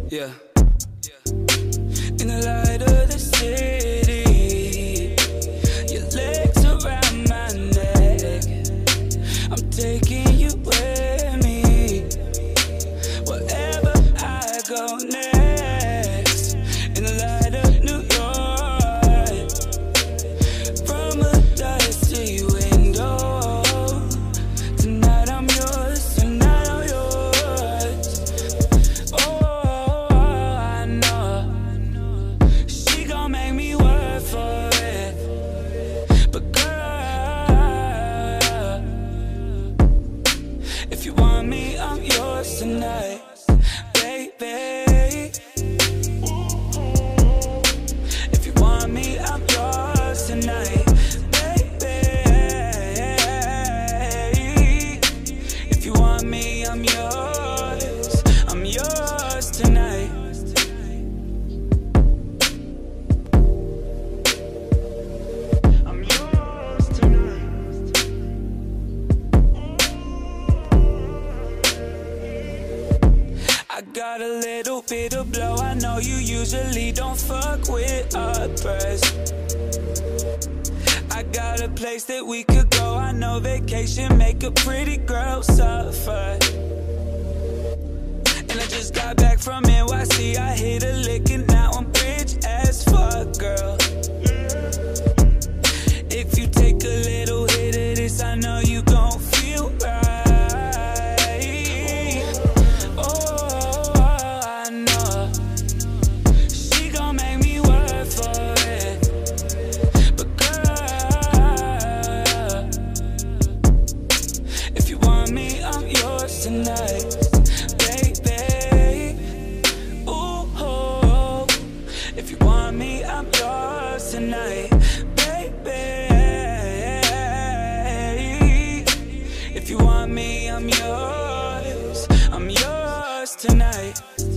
Yeah. In the light of the city, your legs around my neck, I'm taking you with me, wherever I go next. In the light of New York, from a dusty window, tonight I'm yours, tonight I'm yours. Oh, I know she gon' make me work for it, but girl, if you want me, I'm yours tonight, baby. If you want me, I'm yours tonight, baby. If you want me, I'm yours tonight. I'm yours tonight. I got a little bit of blow, I know you usually don't fuck with uppers. I got a place that we could go, I know vacation make a pretty girl suffer. And I just got back from NYC, I hit a lick and now I'm rich as fuck, girl. If you take a little hit of this, I know you gon' feel right. Oh, I know she gon' make me work for it, but girl, if you want me, I'm yours tonight, baby. Ooh, if you want me, I'm yours tonight, baby. If you want me, I'm yours tonight.